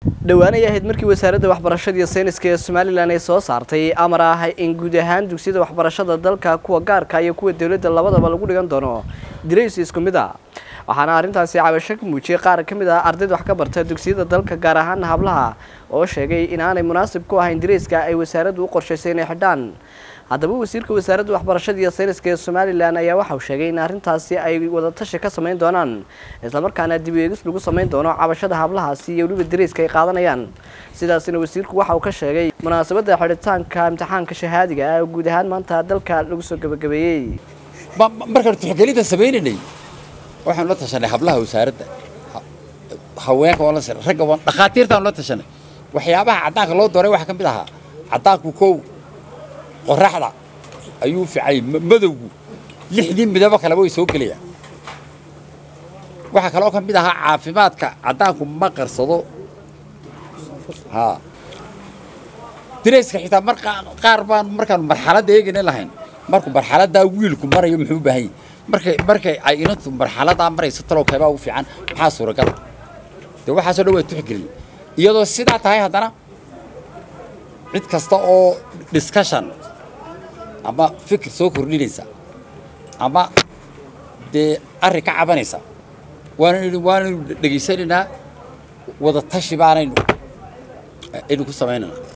dhawaanay ahayd markii wasaaradda waxbarashada iyo sayniska ee Soomaaliland ay soo saartay amar ah in guud ahaan dugsiyada waxbarashada dalka kuwa gaarka iyo kuwa dawladda labadaba lagu dhigan doono dirays isku mid ah waxaana arrintaasi cabasho ka muujiyay qaar ka mid ah ardayda wax ka barta dugsiyada dalka gaar ahaan hablaha oo sheegay in aanay munaasib ku ahayn dirayska ay wasaaraddu u qorshaysay inay xidhaan haddaba wasiirka wasaaradda waxbarashada iyo sayniska ee Soomaaliland ayaa waxa uu sheegay in arrintaasi ay wada tashi ka sameyn doonaan isla markaana dib u eegis lagu sameyn doono cabashada hablahaasi iyo waliba dirayska ay qaadanayaan sidaasina wasiirku waxa uu ka sheegay munaasabadda xidhitaanka imtixaanka shahaadiga ah oo guud ahaan maanta dalka lagu soo gabagabeeyay marka tixgelinta sameynay waxaan la tashanay hablaha wasaaradda haweenka oo la sir ragga oo dhaqaatiirta la tashanay waxyaabaha cadaanka loo dooray waxa kamid ahaa cadaanku koow qoraxda ayuu ficay madowgu lixdii midaba kale way soo galiyaan waxa kale oo kamid ahaa caafimaadka cadaanku ma qarsado dirayska xitaa qaar baan markaan marxalad eegin lahayn markuu marxaladda wiilku marayo muxuu baahan markay ay inantu marxaladda marayso talow kayba u fiican waxa suuragal waxa soo dhawaad tixgelin iyadoo sidaa tahay haddana cid kasta oo discussion ama fikir soo kordhinaysa ama arrin ka cabanaysa waan dhageysanayna wada tashi baanaynu ku sameynaa